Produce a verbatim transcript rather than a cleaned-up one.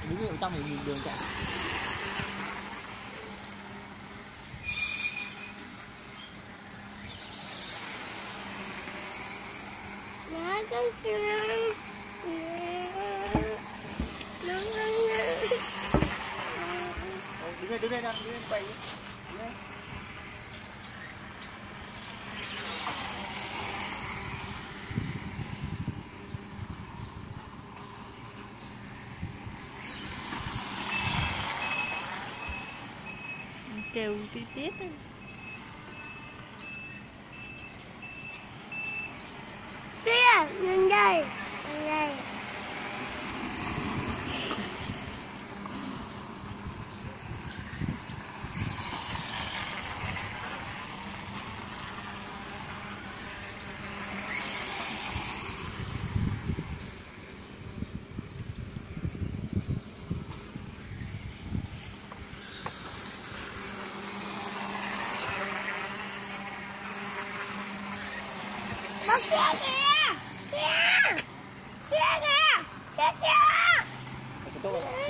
đứng ở trong thì nhìn đường chạy. Nó cứ đứng đây, đứng đây, đứng đây, quay đi. Đứng đây. Kêu tí tiết ấy. Tia, nhìn đây, nhìn đây. Nó kia kìa, kìa, kia kìa, kia kìa.